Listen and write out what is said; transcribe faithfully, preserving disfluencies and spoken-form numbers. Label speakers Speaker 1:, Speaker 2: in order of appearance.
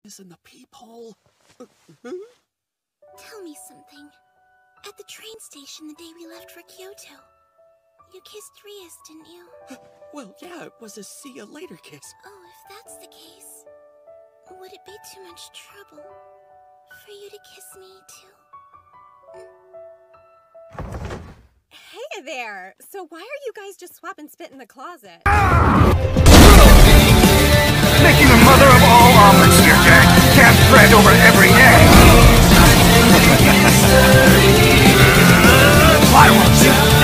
Speaker 1: is in the peephole.
Speaker 2: Tell me something. At the train station the day we left for Kyoto, you kissed Rias, didn't you?
Speaker 1: Well, yeah, it was a see you later kiss.
Speaker 2: Oh, if that's the case, would it be too much trouble for you to kiss me, too?
Speaker 3: Hey there! So why are you guys just swapping spit in the closet?
Speaker 4: Making a mother of all omelets, dear Jack. Can't spread over every egg. Why won't you?